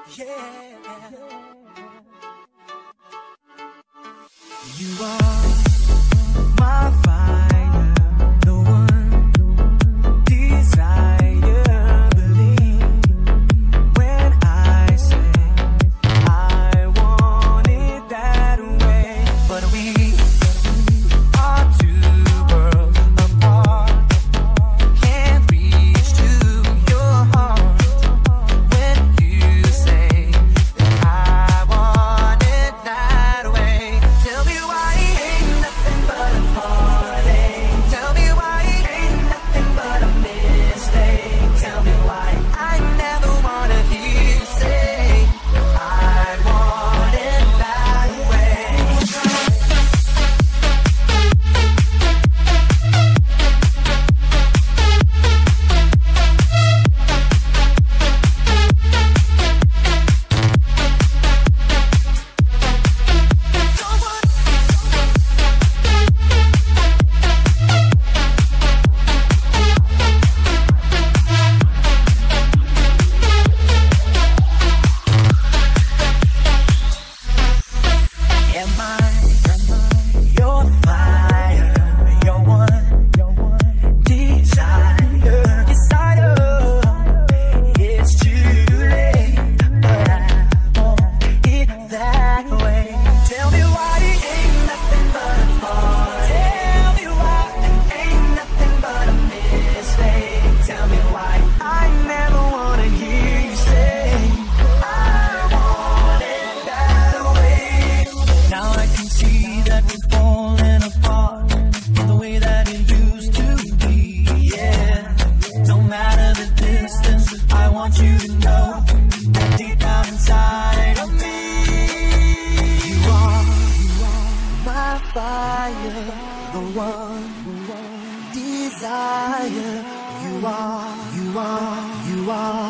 Yeah. You are my fire, the one desire. Believe when I say I want it that way. But we are two worlds apart. Can't reach to your heart when you say that I want it that way. Tell me why it ain't nothing but a heartache. Tell me why it ain't nothing but a mistake. Tell me why I never wanna hear you say I want it that way. Am I your fire, your one desire? It's too late, but I want it that way. Tell me why it ain't nothing but a heart. Tell me why it ain't nothing but a mistake. Tell me why I never wanna hear you say I want it that way. Now I can see that we're falling apart in the way that it used to be. Yeah, no matter the distance, I want you to know that deep down inside of me, you are my fire, the one desire. You are